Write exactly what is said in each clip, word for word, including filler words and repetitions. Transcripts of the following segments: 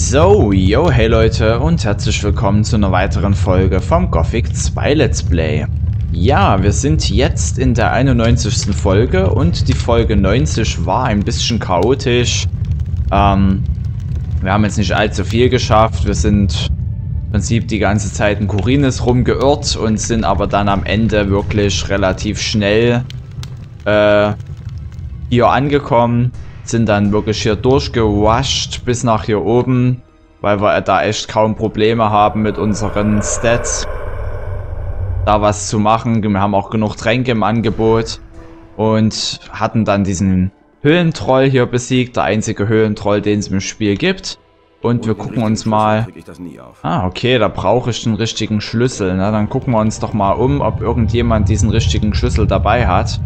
So, yo, hey Leute und herzlich willkommen zu einer weiteren Folge vom Gothic zwei Let's Play. Ja, wir sind jetzt in der einundneunzigsten Folge und die Folge neunzig war ein bisschen chaotisch. Ähm, wir haben jetzt nicht allzu viel geschafft, wir sind im Prinzip die ganze Zeit in Khorinis rumgeirrt und sind aber dann am Ende wirklich relativ schnell äh, hier angekommen. Sind dann wirklich hier durchgewascht bis nach hier oben, weil wir da echt kaum Probleme haben mit unseren Stats, da was zu machen. Wir haben auch genug Tränke im Angebot und hatten dann diesen Höhlentroll hier besiegt, der einzige Höhlentroll, den es im Spiel gibt. Und wir gucken uns mal... Ah, okay, da brauche ich den richtigen Schlüssel. Na, dann gucken wir uns doch mal um, ob irgendjemand diesen richtigen Schlüssel dabei hat.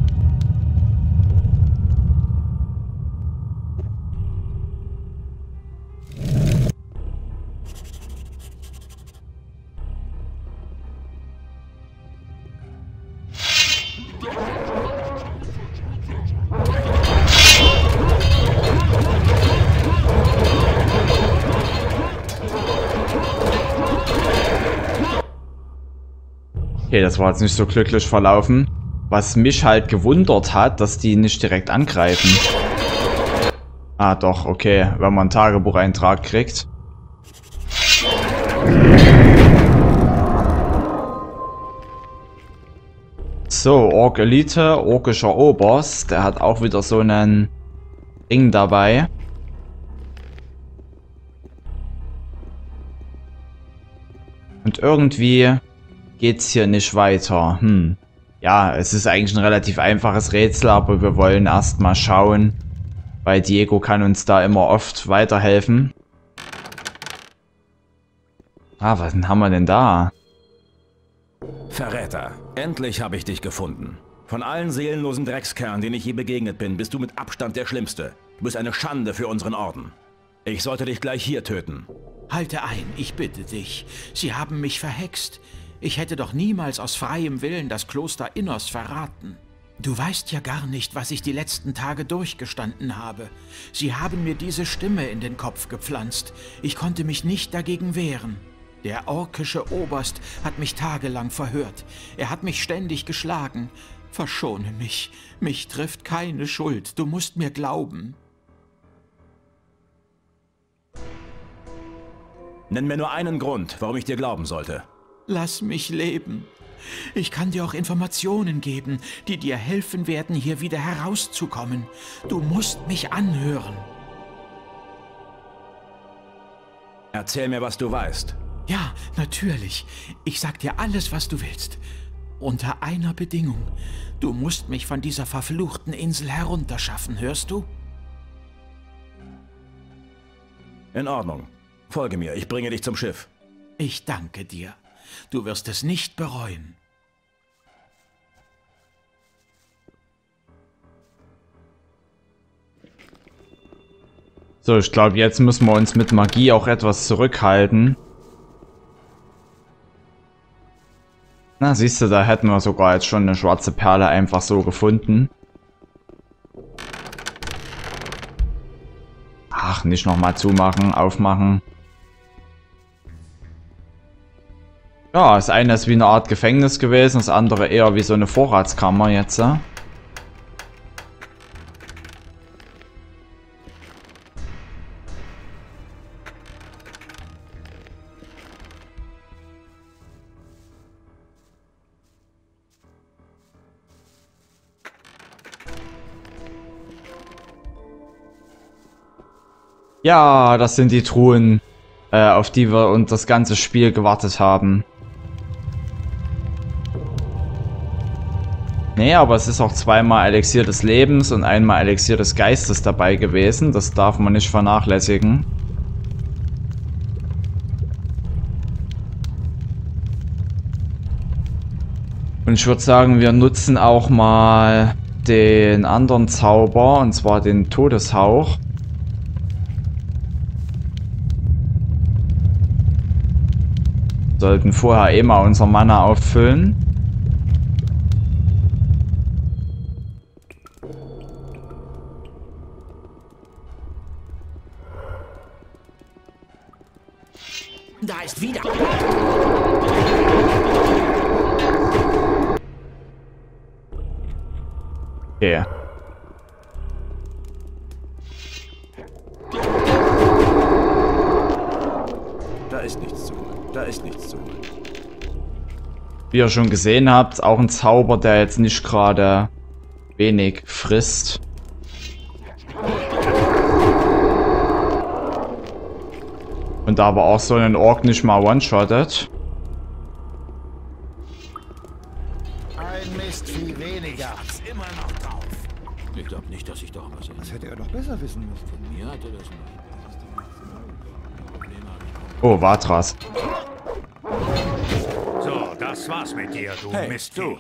Okay, das war jetzt nicht so glücklich verlaufen. Was mich halt gewundert hat, dass die nicht direkt angreifen. Ah doch, okay, wenn man einen Tagebucheintrag kriegt. So, Ork Elite, orkischer Oberst, der hat auch wieder so einen Ding dabei. Und irgendwie geht's hier nicht weiter. Hm. Ja, es ist eigentlich ein relativ einfaches Rätsel, aber wir wollen erstmal schauen, weil Diego kann uns da immer oft weiterhelfen. Ah, was haben wir denn da? Verräter, endlich habe ich dich gefunden. Von allen seelenlosen Dreckskerlen, denen ich je begegnet bin, bist du mit Abstand der Schlimmste. Du bist eine Schande für unseren Orden. Ich sollte dich gleich hier töten. Halte ein, ich bitte dich. Sie haben mich verhext. Ich hätte doch niemals aus freiem Willen das Kloster Innos verraten. Du weißt ja gar nicht, was ich die letzten Tage durchgestanden habe. Sie haben mir diese Stimme in den Kopf gepflanzt. Ich konnte mich nicht dagegen wehren. Der orkische Oberst hat mich tagelang verhört. Er hat mich ständig geschlagen. Verschone mich. Mich trifft keine Schuld. Du musst mir glauben. Nenn mir nur einen Grund, warum ich dir glauben sollte. Lass mich leben. Ich kann dir auch Informationen geben, die dir helfen werden, hier wieder herauszukommen. Du musst mich anhören. Erzähl mir, was du weißt. Ja, natürlich. Ich sag dir alles, was du willst. Unter einer Bedingung. Du musst mich von dieser verfluchten Insel herunterschaffen, hörst du? In Ordnung. Folge mir, ich bringe dich zum Schiff. Ich danke dir. Du wirst es nicht bereuen. So, ich glaube, jetzt müssen wir uns mit Magie auch etwas zurückhalten. Na, siehst du, da hätten wir sogar jetzt schon eine schwarze Perle einfach so gefunden. Ach, nicht nochmal zumachen, aufmachen. Ja, das eine ist wie eine Art Gefängnis gewesen, das andere eher wie so eine Vorratskammer jetzt. Ja? Ja, das sind die Truhen, äh, auf die wir uns das ganze Spiel gewartet haben. Nee, aber es ist auch zweimal Elixier des Lebens und einmal Elixier des Geistes dabei gewesen. Das darf man nicht vernachlässigen. Und ich würde sagen, wir nutzen auch mal den anderen Zauber, und zwar den Todeshauch. Sollten vorher eh mal unser Mana auffüllen. Da ist wieder... Okay. Da ist nichts zu holen. Da ist nichts zu holen. Wie ihr schon gesehen habt, auch ein Zauber, der jetzt nicht gerade wenig frisst. Und aber auch so einen Ork nicht mal one-shottet. Ein Mistvieh weniger. Immer noch drauf. Ich glaube nicht, dass ich doch was... Das hätte er doch besser wissen müssen. Von mir hatte das nicht. Oh, Vatras. So, das war's mit dir, du Hey, Mistvieh. du.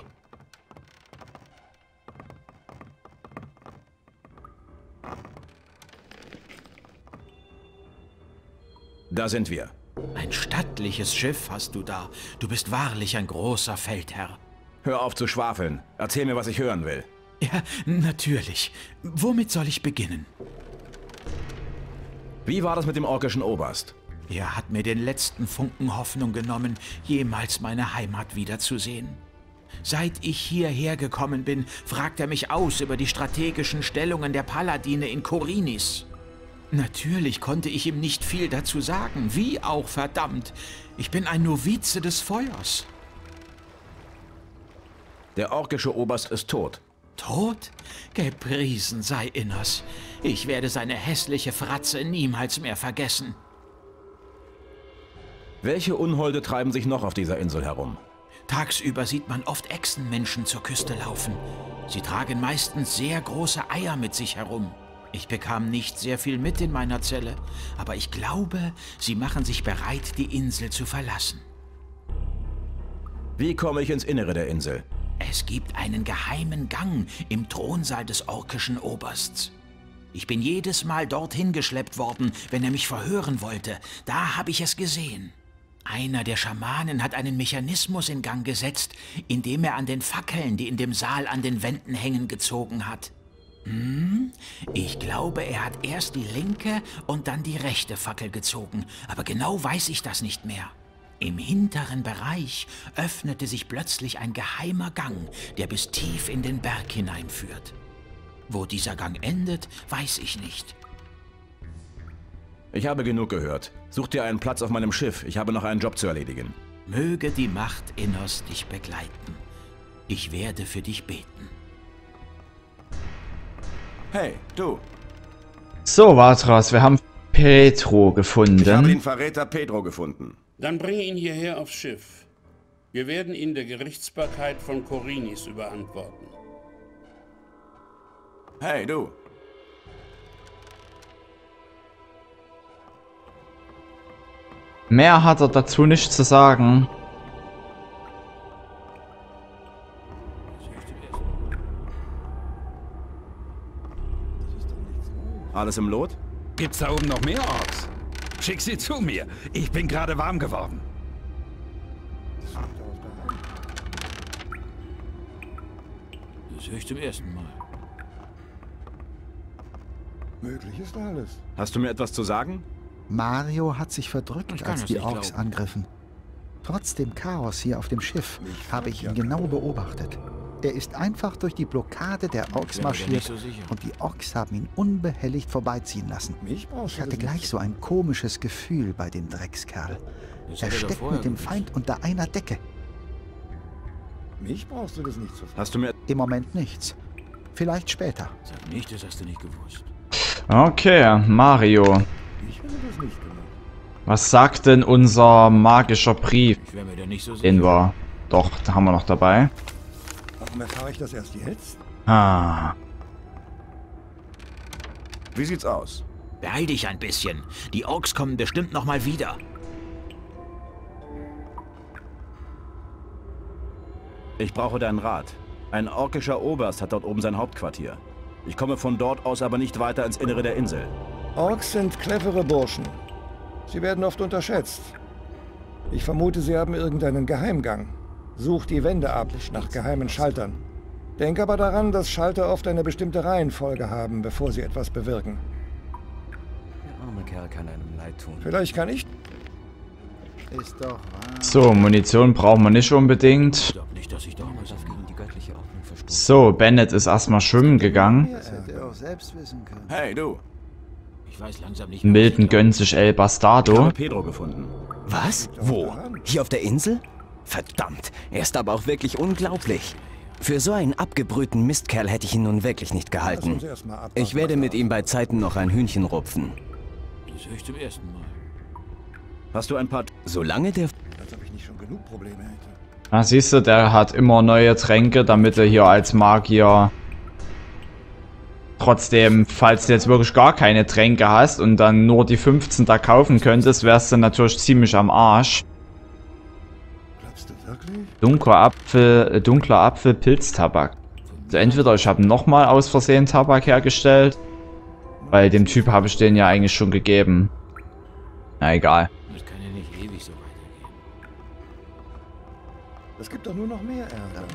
Da sind wir. Ein stattliches Schiff hast du da. Du bist wahrlich ein großer Feldherr. Hör auf zu schwafeln. Erzähl mir, was ich hören will. Ja, natürlich. Womit soll ich beginnen? Wie war das mit dem orkischen Oberst? Er hat mir den letzten Funken Hoffnung genommen, jemals meine Heimat wiederzusehen. Seit ich hierher gekommen bin, fragt er mich aus über die strategischen Stellungen der Paladine in Khorinis. Natürlich konnte ich ihm nicht viel dazu sagen, wie auch verdammt. Ich bin ein Novize des Feuers. Der orkische Oberst ist tot. Tot? Gepriesen sei Innos. Ich werde seine hässliche Fratze niemals mehr vergessen. Welche Unholde treiben sich noch auf dieser Insel herum? Tagsüber sieht man oft Echsenmenschen zur Küste laufen. Sie tragen meistens sehr große Eier mit sich herum. Ich bekam nicht sehr viel mit in meiner Zelle, aber ich glaube, sie machen sich bereit, die Insel zu verlassen. Wie komme ich ins Innere der Insel? Es gibt einen geheimen Gang im Thronsaal des orkischen Obersts. Ich bin jedes Mal dorthin geschleppt worden, wenn er mich verhören wollte. Da habe ich es gesehen. Einer der Schamanen hat einen Mechanismus in Gang gesetzt, indem er an den Fackeln, die in dem Saal an den Wänden hängen, gezogen hat. Hm? Ich glaube, er hat erst die linke und dann die rechte Fackel gezogen, aber genau weiß ich das nicht mehr. Im hinteren Bereich öffnete sich plötzlich ein geheimer Gang, der bis tief in den Berg hineinführt. Wo dieser Gang endet, weiß ich nicht. Ich habe genug gehört. Such dir einen Platz auf meinem Schiff. Ich habe noch einen Job zu erledigen. Möge die Macht Innos dich begleiten. Ich werde für dich beten. Hey, du. So, Vatras, wir haben Petro gefunden. Ich habe den Verräter Pedro gefunden. Dann bringe ihn hierher aufs Schiff. Wir werden ihn der Gerichtsbarkeit von Khorinis überantworten. Hey, du. Mehr hat er dazu nicht zu sagen. Alles im Lot? Gibt's da oben noch mehr Orks? Schick sie zu mir. Ich bin gerade warm geworden. Das höre ich zum ersten Mal. Möglich ist alles. Hast du mir etwas zu sagen? Mario hat sich verdrückt, Ich kann als es die nicht Orks glauben. angriffen. Trotz dem Chaos hier auf dem Schiff habe ich ihn genau beobachtet. Er ist einfach durch die Blockade der Orks bin mir da marschiert nicht so sicher. und die Orks haben ihn unbehelligt vorbeiziehen lassen. Mich brauchst Ich du hatte das gleich nicht. so ein komisches Gefühl bei dem Dreckskerl. Das Er hat er doch steckt vorher mit dem gewusst. Feind unter einer Decke. Mich brauchst du das nicht zu fragen. Hast du mir... Im Moment nichts. Vielleicht später. Sag nicht, das hast du nicht gewusst. Okay, Mario. Ich hätte das nicht gemacht. Was sagt denn unser magischer Brief? Ich wäre mir da nicht so sicher. Den wir... Doch, da haben wir noch dabei. Warum erfahre ich das erst jetzt? Ah. Wie sieht's aus? Beeil dich ein bisschen. Die Orks kommen bestimmt noch mal wieder. Ich brauche deinen Rat. Ein orkischer Oberst hat dort oben sein Hauptquartier. Ich komme von dort aus aber nicht weiter ins Innere der Insel. Orks sind clevere Burschen. Sie werden oft unterschätzt. Ich vermute, sie haben irgendeinen Geheimgang. Such die Wände ab nach geheimen Schaltern. Denk aber daran, dass Schalter oft eine bestimmte Reihenfolge haben, bevor sie etwas bewirken. Der arme Kerl kann einem leid tun. Vielleicht kann ich... Ist doch wahr. So, Munition brauchen wir nicht unbedingt. So, Bennett ist erstmal schwimmen gegangen. Das hätte er auch selbst wissen können. Hey, du. Ich weiß langsam nicht Milton gönnt sich El Ich Bastardo. habe Pedro gefunden. Was? Wo? Hier auf der Insel? Verdammt, er ist aber auch wirklich unglaublich. Für so einen abgebrühten Mistkerl hätte ich ihn nun wirklich nicht gehalten. Ich werde mit ihm bei Zeiten noch ein Hühnchen rupfen. Das höre ich zum ersten Mal. Hast du ein paar... Solange der... Als ob ich nicht schon genug Probleme hätte. Na, siehst du, der hat immer neue Tränke, damit er hier als Magier trotzdem, falls du jetzt wirklich gar keine Tränke hast und dann nur die fünfzehn da kaufen könntest, wärst du natürlich ziemlich am Arsch. Glaubst du wirklich? Dunkler Apfel, äh, dunkler Apfel, Pilztabak. Also entweder ich habe nochmal aus Versehen Tabak hergestellt, weil dem Typ habe ich den ja eigentlich schon gegeben. Na egal. Das kann ja nicht ewig so weitergehen. Es gibt doch nur noch mehr Ärger.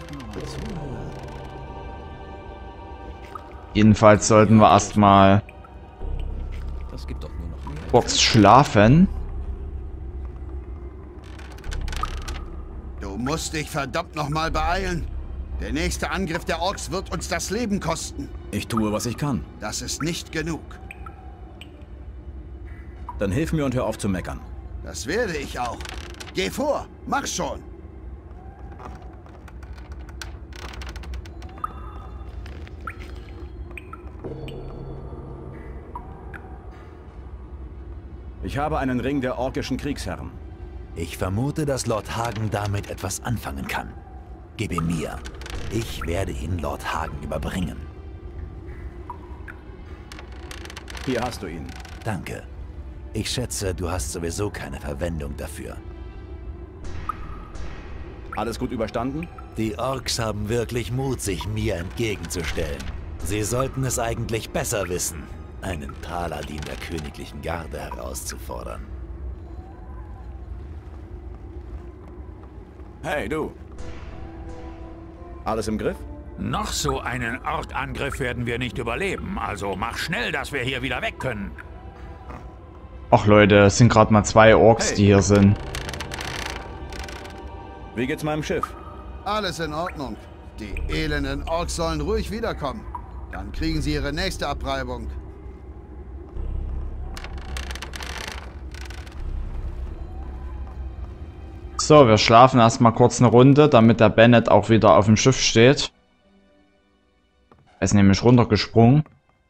Jedenfalls sollten wir erstmal Das gibt doch nur noch mehr. kurz schlafen. Du musst dich verdammt nochmal beeilen. Der nächste Angriff der Orks wird uns das Leben kosten. Ich tue, was ich kann. Das ist nicht genug. Dann hilf mir und hör auf zu meckern. Das werde ich auch. Geh vor, mach schon. Ich habe einen Ring der orkischen Kriegsherren. Ich vermute, dass Lord Hagen damit etwas anfangen kann. Gib ihn mir. Ich werde ihn Lord Hagen überbringen. Hier hast du ihn. Danke. Ich schätze, du hast sowieso keine Verwendung dafür. Alles gut überstanden? Die Orks haben wirklich Mut, sich mir entgegenzustellen. Sie sollten es eigentlich besser wissen, einen Paladin der königlichen Garde herauszufordern. Hey, du. Alles im Griff? Noch so einen Orkangriff werden wir nicht überleben. Also mach schnell, dass wir hier wieder weg können. Ach Leute, es sind gerade mal zwei Orks, Hey. die hier sind. Wie geht's meinem Schiff? Alles in Ordnung. Die elenden Orks sollen ruhig wiederkommen. Dann kriegen sie ihre nächste Abreibung. So, wir schlafen erstmal kurz eine Runde, damit der Bennett auch wieder auf dem Schiff steht. Er ist nämlich runtergesprungen.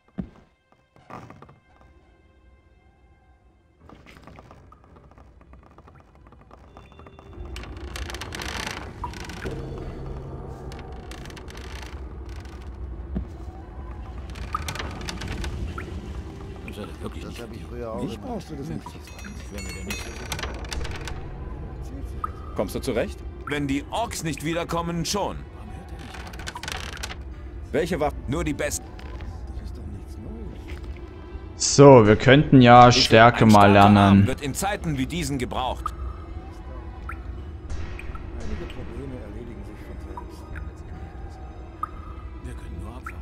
Das hat er wirklich Das nicht habe ich verdient. früher auch Nicht gemacht. brauchst du das nicht. Ich wäre mir da nicht so sicher. Kommst du zurecht? Wenn die Orks nicht wiederkommen, schon. Welche Waffen? Nur die besten. Das ist doch nichts Neues. So, wir könnten ja Stärke Ein mal starker Arm lernen. wird in Zeiten wie diesen gebraucht. Einige Probleme erledigen sich von selbst. Wir können nur abwarten.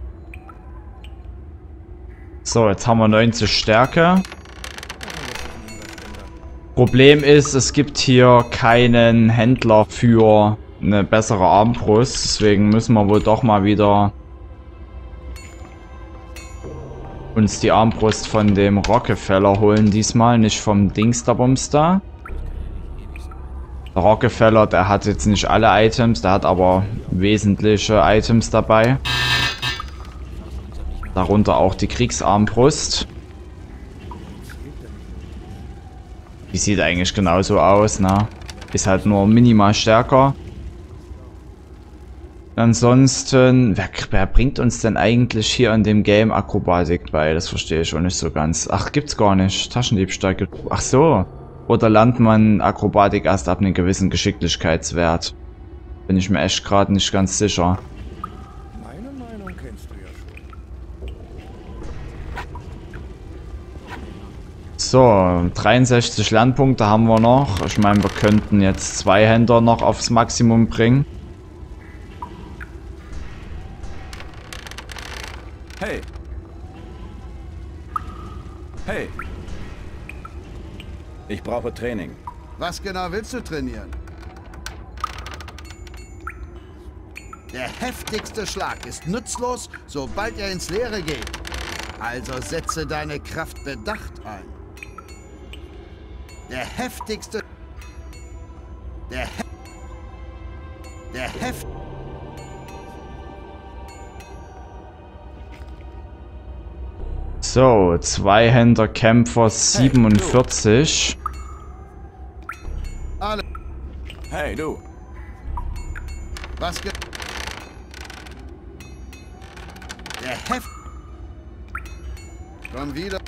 So, jetzt haben wir neunzig Stärke. Problem ist, es gibt hier keinen Händler für eine bessere Armbrust. Deswegen müssen wir wohl doch mal wieder uns die Armbrust von dem Rockefeller holen diesmal, nicht vom Dingsterbums da. Der Rockefeller, der hat jetzt nicht alle Items, der hat aber wesentliche Items dabei. Darunter auch die Kriegsarmbrust. Die sieht eigentlich genauso aus, ne? Ist halt nur minimal stärker. Ansonsten, wer, wer bringt uns denn eigentlich hier in dem Game Akrobatik bei? Das verstehe ich auch nicht so ganz. Ach, gibt's gar nicht. Taschendiebstahl gibt. Ach so. Oder lernt man Akrobatik erst ab einem gewissen Geschicklichkeitswert? Bin ich mir echt gerade nicht ganz sicher. Meine Meinung kennst du ja schon. So, dreiundsechzig Lernpunkte haben wir noch. Ich meine, wir könnten jetzt zwei Händler noch aufs Maximum bringen. Hey. Hey. Ich brauche Training. Was genau willst du trainieren? Der heftigste Schlag ist nutzlos, sobald er ins Leere geht. Also setze deine Kraft bedacht ein. Der heftigste... Der He Der Heft... So, Zweihänder-Kämpfer siebenundvierzig. Alle. Hey, du. Was ge... Der Heft... Komm wieder.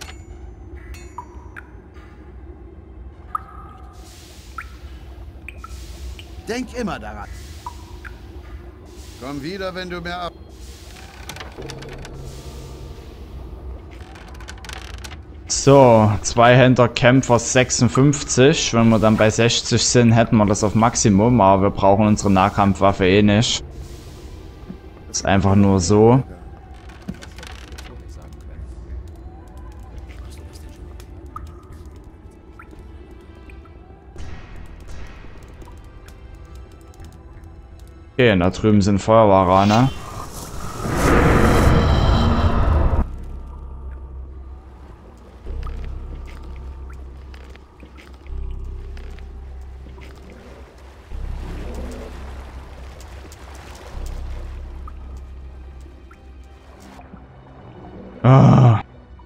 Denk immer daran. Komm wieder, wenn du mir ab... So, Zweihänder-Kämpfer sechsundfünfzig. Wenn wir dann bei sechzig sind, hätten wir das auf Maximum, aber wir brauchen unsere Nahkampfwaffe eh nicht. Das ist einfach nur so. Okay, da drüben sind Feuerwarane. Ah.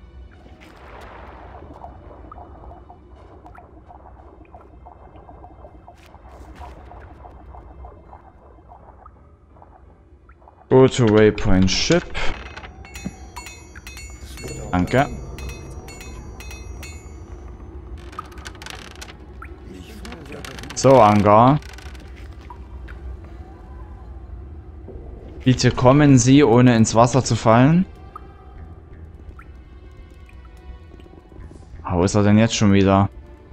Go to Waypoint Ship. Danke. So, Angar. Bitte kommen Sie, ohne ins Wasser zu fallen. Wo ist er denn jetzt schon wieder?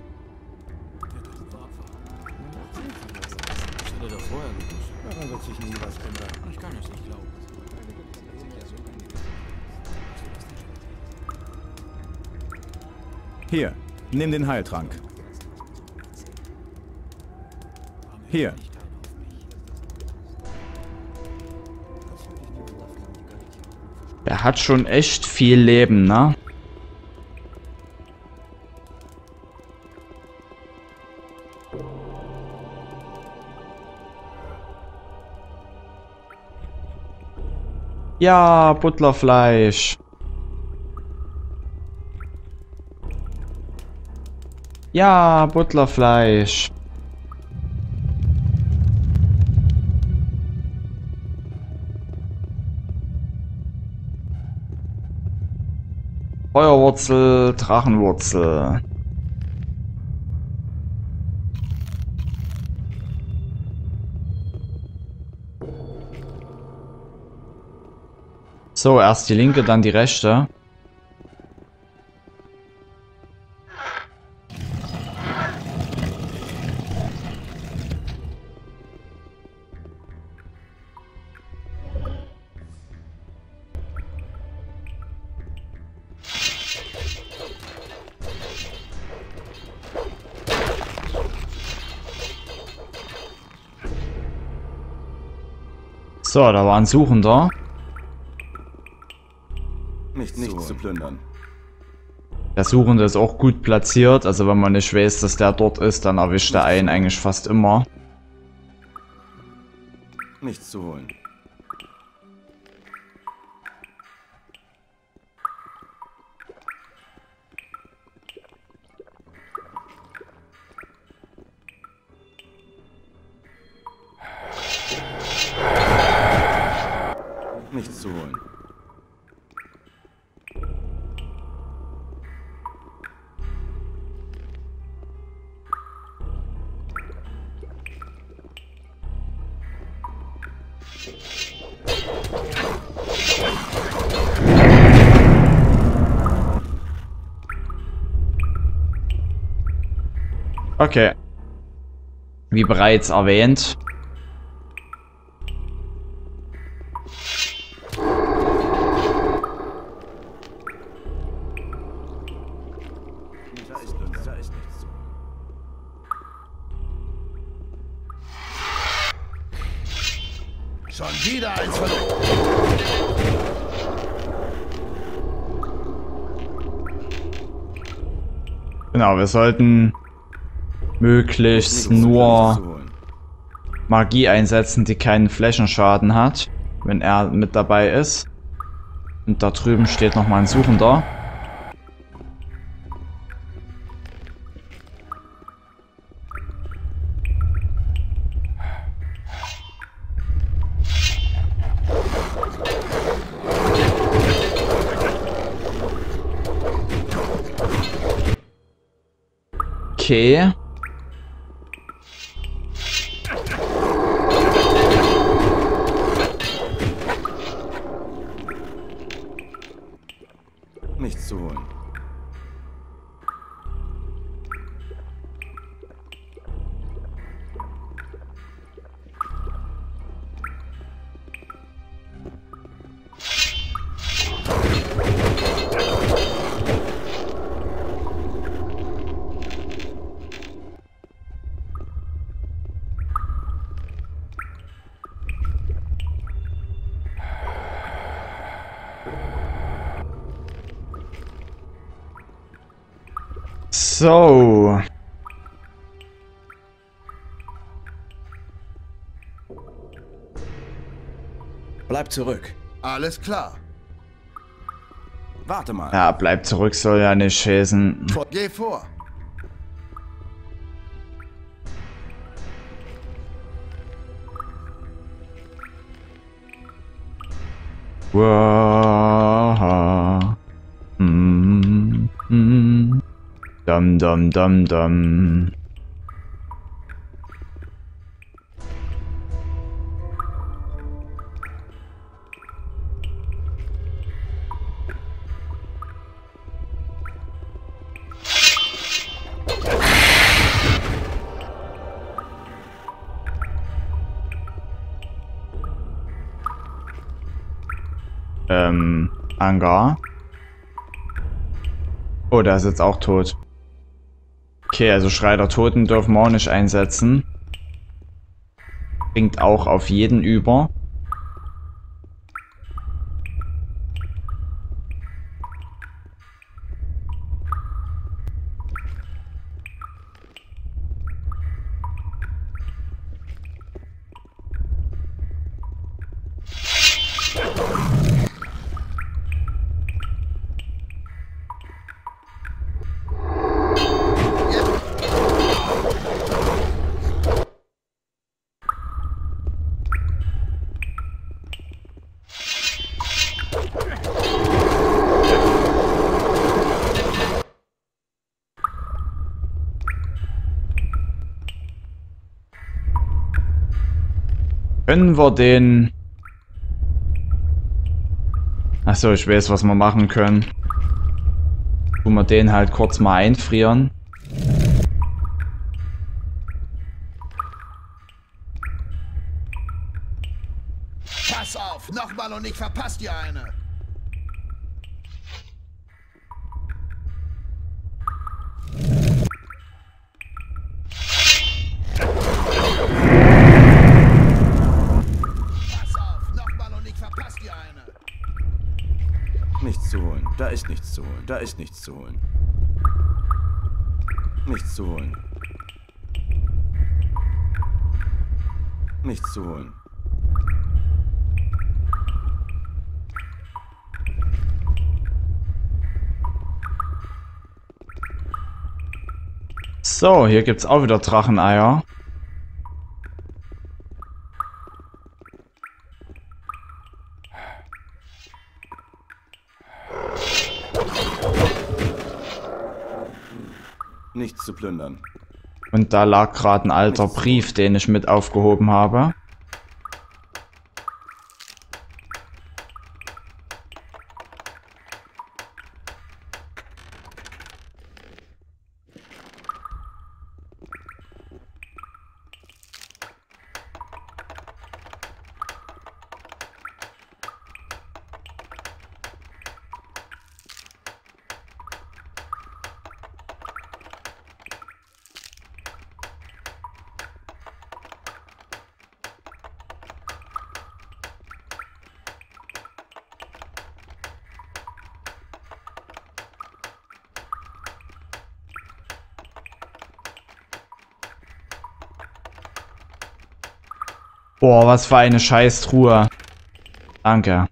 Hier, nimm den Heiltrank. Hier. Er hat schon echt viel Leben, ne? Ja, Butlerfleisch. Ja, Butlerfleisch. Feuerwurzel, Drachenwurzel. So, erst die linke, dann die rechte. So, da war ein Suchender. Nichts, nichts zu plündern. Der Suchende ist auch gut platziert, also wenn man nicht weiß, dass der dort ist, dann erwischt er einen eigentlich fast immer. Nichts zu holen. Nichts zu holen. Okay. Wie bereits erwähnt. Schon wieder eins verdeckt. Genau, wir sollten möglichst nur Magie einsetzen, die keinen Flächenschaden hat, wenn er mit dabei ist. Und da drüben steht nochmal ein Suchender. Okay. Nichts zu holen. So. Bleib zurück. Alles klar. Warte mal. Ja, bleib zurück soll ja nicht heißen. Geh vor. Wow. Mm, mm. Dum dum dum dum. Ähm, Angar. Oh, der ist jetzt auch tot. Okay, also Schrei der Toten dürfen wir auch nicht einsetzen. Bringt auch auf jeden über. Können wir den... Achso, ich weiß, was wir machen können. Tun wir den halt kurz mal einfrieren. Pass auf, nochmal und ich verpasse dir eine. Nichts zu holen. Da ist nichts zu holen. Da ist nichts zu holen. Nichts zu holen. Nichts zu holen. So, hier gibt's auch wieder Dracheneier. Nichts zu plündern. Und da lag gerade ein alter Brief, den ich mit aufgehoben habe. Boah, was für eine Scheißtruhe. Danke.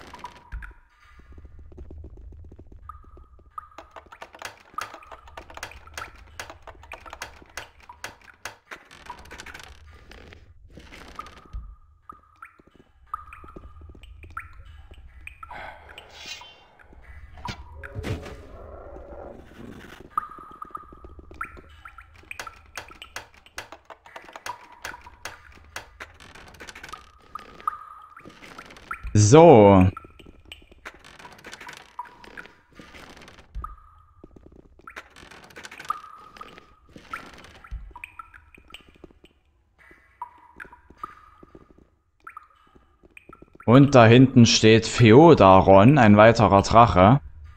So. Und da hinten steht Feodaron, ein weiterer Drache.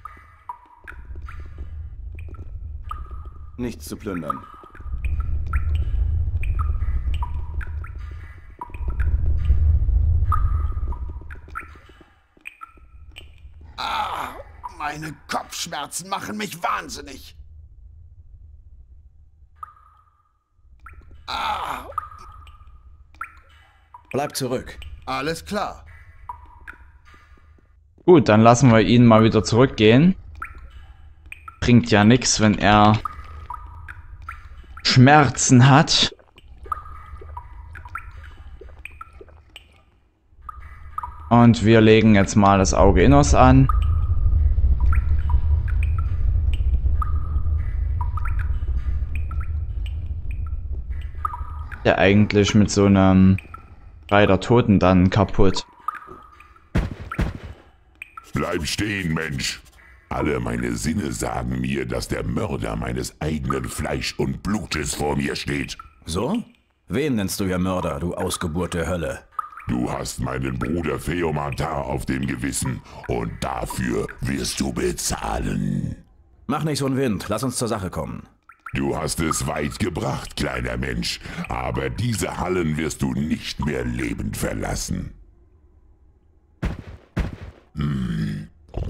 Nichts zu plündern. Meine Kopfschmerzen machen mich wahnsinnig. Ah. Bleib zurück. Alles klar. Gut, dann lassen wir ihn mal wieder zurückgehen. Bringt ja nichts, wenn er Schmerzen hat. Und wir legen jetzt mal das Auge Innos an. Der eigentlich mit so einem Reiter Toten dann kaputt. Bleib stehen, Mensch. Alle meine Sinne sagen mir, dass der Mörder meines eigenen Fleisch und Blutes vor mir steht. So? Wen nennst du ja Mörder, du Ausgeburt der Hölle? Du hast meinen Bruder Feomantar auf dem Gewissen und dafür wirst du bezahlen. Mach nicht so einen Wind, lass uns zur Sache kommen. Du hast es weit gebracht, kleiner Mensch, aber diese Hallen wirst du nicht mehr lebend verlassen. Hm.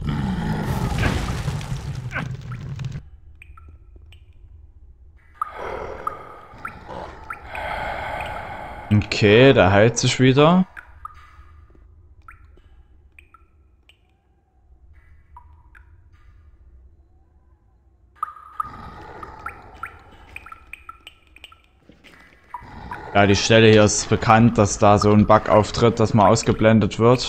Okay, der heilt sich wieder. Ja, die Stelle hier ist bekannt, dass da so ein Bug auftritt, dass man ausgeblendet wird.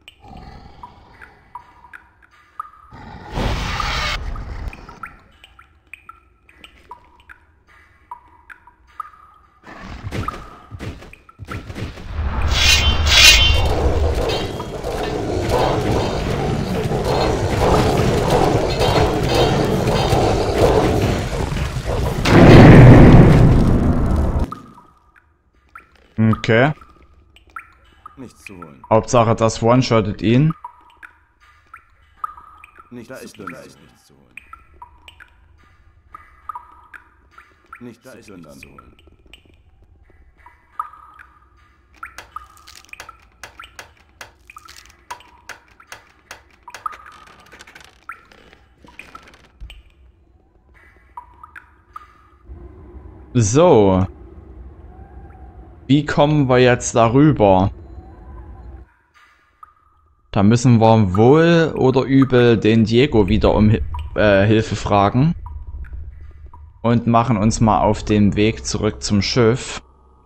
Okay. Nichts zu holen. Hauptsache, das one-shottet ihn. Nicht da ist, da ist nichts zu holen. Nicht da ist nichts zu holen. So. Wie kommen wir jetzt darüber? Da müssen wir wohl oder übel den Diego wieder um äh, Hilfe fragen. Und machen uns mal auf den Weg zurück zum Schiff.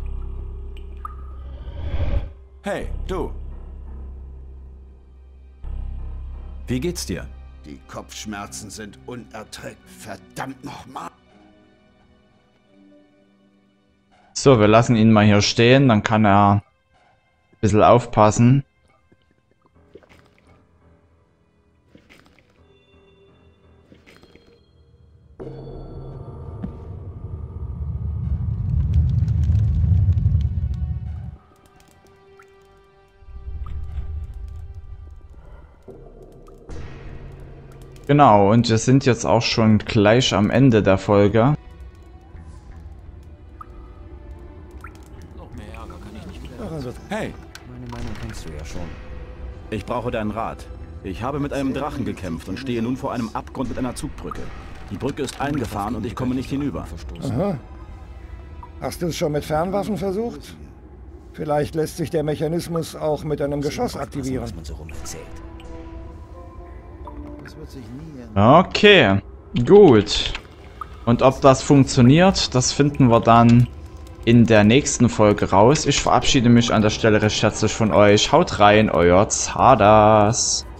Hey, du. Wie geht's dir? Die Kopfschmerzen sind unerträglich. Verdammt nochmal. So, wir lassen ihn mal hier stehen, dann kann er ein bisschen aufpassen. Genau, und wir sind jetzt auch schon gleich am Ende der Folge. Hey! Meine Meinung kennst du ja schon. Ich brauche deinen Rat. Ich habe mit einem Drachen gekämpft und stehe nun vor einem Abgrund mit einer Zugbrücke. Die Brücke ist eingefahren und ich komme nicht hinüber. Aha. Hast du es schon mit Fernwaffen versucht? Vielleicht lässt sich der Mechanismus auch mit einem Geschoss aktivieren. Okay, gut. Und ob das funktioniert, das finden wir dann in der nächsten Folge raus. Ich verabschiede mich an der Stelle recht herzlich von euch. Haut rein, euer Zardas.